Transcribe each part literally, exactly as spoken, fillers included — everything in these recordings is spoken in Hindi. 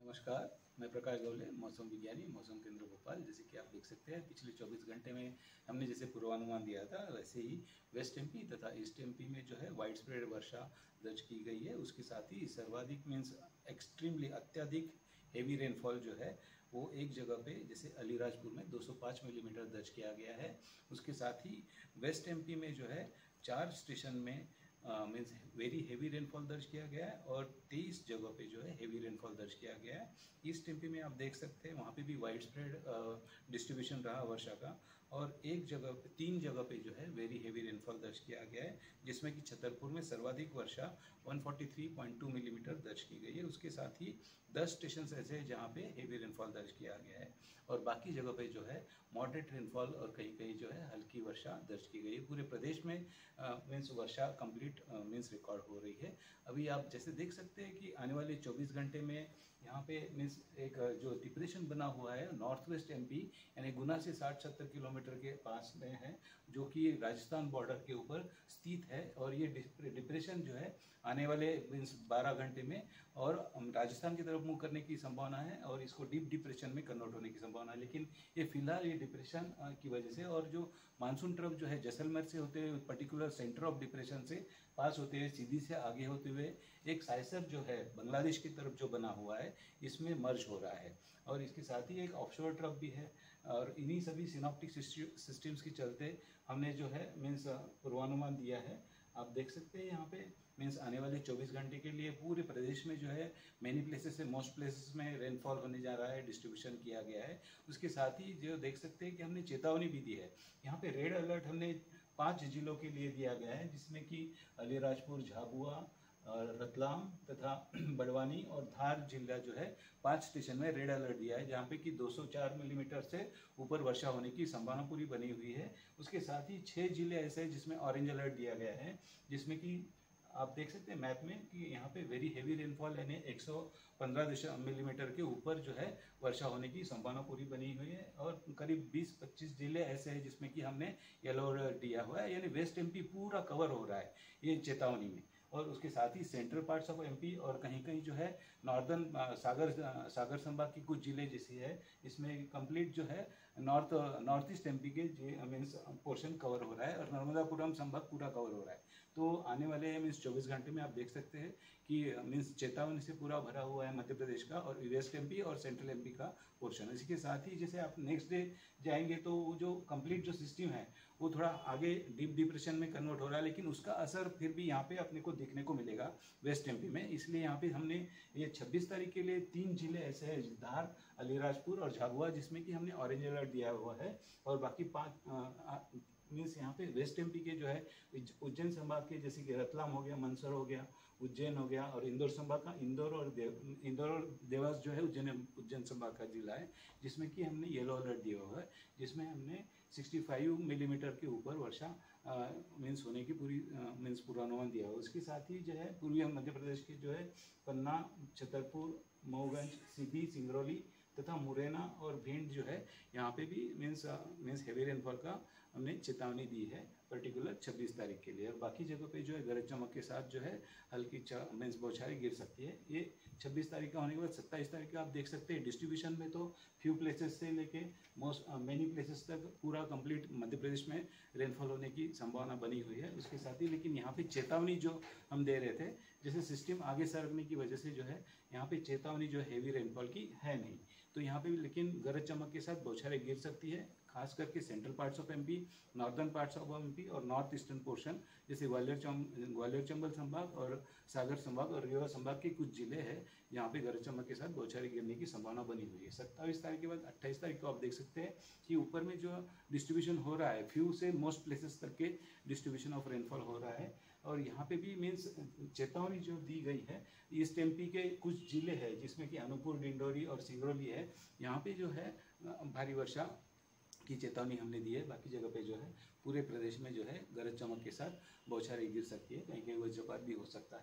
नमस्कार, मैं प्रकाश गवले, मौसम विज्ञानी, मौसम केंद्र भोपाल। जैसे कि आप देख सकते हैं पिछले चौबीस घंटे में हमने जैसे पूर्वानुमान दिया था, वैसे ही वेस्ट एमपी तथा ईस्ट एमपी में जो है वाइड स्प्रेड वर्षा दर्ज की गई है। उसके साथ ही सर्वाधिक मीन्स एक्सट्रीमली अत्यधिक हेवी रेनफॉल जो है वो एक जगह पे जैसे अलीराजपुर में दो सौ पाँच मिलीमीटर दर्ज किया गया है। उसके साथ ही वेस्ट एमपी में जो है चार स्टेशन में मीन्स वेरी हेवी रेनफॉल दर्ज किया गया है और तेईस जगह पे जो है हेवी रेनफॉल दर्ज किया गया है। ईस्ट एमपी में आप देख सकते हैं वहाँ पे भी वाइड स्प्रेड डिस्ट्रीब्यूशन रहा वर्षा का, और एक जगह पे तीन जगह पे जो है वेरी हेवी रेनफॉल दर्ज किया गया है, जिसमें कि छतरपुर में सर्वाधिक वर्षा एक सौ तैंतालीस पॉइंट दो मिलीमीटर दर्ज की गई है। उसके साथ ही दस स्टेशन ऐसे हैं जहाँ पे हेवी रेनफॉल दर्ज किया गया है, और बाकी जगह पे जो है मॉडरेट रेनफॉल और कहीं कहीं जो है हल्की वर्षा दर्ज की गई है। पूरे प्रदेश में मीन्स वर्षा कंप्लीट मीन्स रिकॉर्ड हो रही है। अभी आप जैसे देख सकते हैं कि आने वाले चौबीस घंटे में यहाँ पे मीन्स एक जो डिप्रेशन बना हुआ है नॉर्थ वेस्ट एमपी यानी गुना से साठ सत्तर किलोमीटर के पास में है, जो कि राजस्थान बॉर्डर के ऊपर स्थित है। और ये डिप्रेशन जो है आने वाले मीन्स बारह घंटे में और राजस्थान की तरफ मूव करने की संभावना है और इसको डीप डिप्रेशन में कन्वर्ट होने की संभावना है। लेकिन ये फिलहाल ये डिप्रेशन की वजह से और जो मानसून ट्रफ जो है जैसलमेर से होते हुए पर्टिकुलर सेंटर ऑफ डिप्रेशन से पास होते हुए सीधी से आगे होते हुए एक साइसर जो है बांग्लादेश की तरफ जो बना हुआ है इसमें मर्ज हो रहा है, और इसके साथ ही एक ऑफशोर ट्रफ भी है। और इन्हीं सभी सिनॉप्टिक सिस्टम्स के चलते हमने जो है मीन्स पूर्वानुमान दिया है। आप देख सकते हैं यहाँ पे मीन्स आने वाले चौबीस घंटे के लिए पूरे प्रदेश में जो है मैनी प्लेसेस से मोस्ट प्लेसेस में रेनफॉल होने जा रहा है, डिस्ट्रीब्यूशन किया गया है। उसके साथ ही जो देख सकते हैं कि हमने चेतावनी भी दी है। यहाँ पे रेड अलर्ट हमने पांच जिलों के लिए दिया गया है, जिसमें कि अलीराजपुर, झाबुआ, रतलाम तथा बड़वानी और धार जिला जो है पांच स्टेशन में रेड अलर्ट दिया है, जहाँ पे कि दो सौ चार मिलीमीटर से ऊपर वर्षा होने की संभावना पूरी बनी हुई है। उसके साथ ही छह जिले ऐसे हैं जिसमें ऑरेंज अलर्ट दिया गया है, जिसमें कि आप देख सकते हैं मैप में कि यहाँ पे वेरी हेवी रेनफॉल यानी एक सौ पंद्रह मिलीमीटर के ऊपर जो है वर्षा होने की संभावना पूरी बनी हुई है। और करीब बीस पच्चीस जिले ऐसे हैं जिसमें कि हमने येलो अलर्ट दिया हुआ है, यानी वेस्ट एमपी पूरा कवर हो रहा है ये चेतावनी में। और उसके साथ ही सेंट्रल पार्ट्स ऑफ एमपी और कहीं कहीं जो है नॉर्दर्न सागर सागर संभाग की कुछ जिले जैसे है, इसमें कंप्लीट जो है नॉर्थ नॉर्थ ईस्ट एमपी के मीन्स पोर्शन कवर हो रहा है, और नर्मदापुरम संभाग पूरा कवर हो रहा है। तो आने वाले मीन्स चौबीस घंटे में आप देख सकते हैं कि मीन्स चेतावनी से पूरा भरा हुआ है मध्य प्रदेश का और वेस्ट एमपी और सेंट्रल एमपी का पोर्शन। इसी के साथ ही जैसे आप नेक्स्ट डे जाएंगे तो वो जो कंप्लीट जो सिस्टम है वो थोड़ा आगे डीप डिप्रेशन में कन्वर्ट हो रहा है, लेकिन उसका असर फिर भी यहाँ पे अपने को देखने को मिलेगा वेस्ट एमपी में। इसलिए यहाँ पे हमने ये छब्बीस तारीख के लिए तीन जिले ऐसे हैं, धार, अलीराजपुर और झाबुआ, जिसमें कि हमने ऑरेंज अलर्ट दिया हुआ है। और बाकी पाँच मीन्स यहाँ पे वेस्ट एमपी के जो है उज्जैन संभाग के जैसे कि रतलाम हो गया, मंदसौर हो गया, उज्जैन हो गया, और इंदौर संभाग का इंदौर और देव इंदौर और देवास जो है उज्जैन उज्जैन संभाग का जिला है, जिसमें कि हमने येलो अलर्ट दिया हुआ है, जिसमें हमने पैंसठ मिलीमीटर के ऊपर वर्षा मीन्स होने की पूरी मीन्स पूर्वानुमान दिया हुआ है। उसके साथ ही जो है पूर्वी मध्य प्रदेश के जो है पन्ना, छतरपुर, मऊगंज, सीधी, सिंगरौली तथा मुरैना और भिंड जो है यहाँ पे भी मीन्स मीन्स हेवी रेनफॉल का हमने चेतावनी दी है पर्टिकुलर छब्बीस तारीख के लिए। और बाकी जगह पे जो है गरज चमक के साथ जो है हल्की मीन्स बौछारें गिर सकती है। ये छब्बीस तारीख का होने के बाद सत्ताईस तारीख का आप देख सकते हैं डिस्ट्रीब्यूशन में तो फ्यू प्लेसेस से लेके मोस्ट मेनी प्लेसेस तक पूरा कंप्लीट मध्य प्रदेश में रेनफॉल होने की संभावना बनी हुई है। उसके साथ ही लेकिन यहाँ पे चेतावनी जो हम दे रहे थे, जैसे सिस्टम आगे सरकने की वजह से जो है यहाँ पे चेतावनी जो हेवी रेनफॉल की है नहीं, तो यहाँ पे भी लेकिन गरज चमक के साथ बौछारें गिर सकती है, खास करके central parts of MP, northern parts of MP और नॉर्थ ईस्टर्न पोर्शन जैसे ग्वालियर चम ग्वालियर चंबल संभाग और सागर संभाग और रीवा संभाग के कुछ जिले हैं जहाँ पे गरज चमक के साथ बौछारें गिरने की संभावना बनी हुई है। सत्ताईस तारीख के बाद अट्ठाईस तारीख को आप देख सकते हैं कि ऊपर में जो डिस्ट्रीब्यूशन हो रहा है फ्यू से मोस्ट प्लेसेस तक के डिस्ट्रीब्यूशन ऑफ रेनफॉल हो रहा है। और यहाँ पे भी मीन्स चेतावनी जो दी गई है ईस्ट एमपी के कुछ जिले हैं जिसमें कि अनूपपुर, डिंडोरी और सिंगरौली है, यहाँ पे जो है भारी वर्षा की चेतावनी हमने दी है। बाकी जगह पे जो है पूरे प्रदेश में जो है गरज चमक के साथ बौछारें गिर सकती है, कहीं कहीं वज्रपात भी हो सकता है।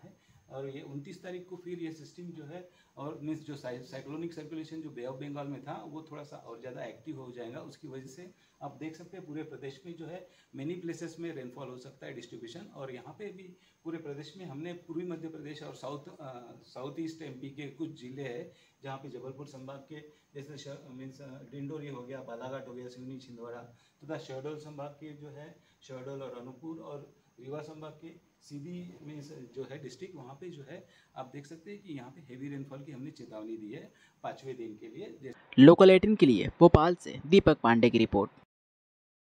और ये उनतीस तारीख को फिर ये सिस्टम जो है और मीन्स जो साइक्लोनिक सर्कुलेशन जो बे ऑफ बंगाल में था वो थोड़ा सा और ज़्यादा एक्टिव हो जाएगा। उसकी वजह से आप देख सकते हैं पूरे प्रदेश में जो है मेनी प्लेसेस में रेनफॉल हो सकता है डिस्ट्रीब्यूशन। और यहाँ पे भी पूरे प्रदेश में हमने पूर्वी मध्य प्रदेश और साउथ साउथ ईस्ट एमपी के कुछ जिले हैं जहाँ पे जबलपुर संभाग के जैसे मीन्स डिंडोरी हो गया, बालाघाट हो गया, सिवनी, छिंदवाड़ा तथा शहडोल संभाग के जो है शहडोल और अनूपपुर और रीवा संभाग के सीधी मीन्स जो है डिस्ट्रिक्ट वहाँ पे जो है आप देख सकते हैं कि यहाँ पे हेवी रेनफॉल की हमने चेतावनी दी है पाँचवें दिन के लिए। लोकल एटीन के लिए भोपाल से दीपक पांडे की रिपोर्ट।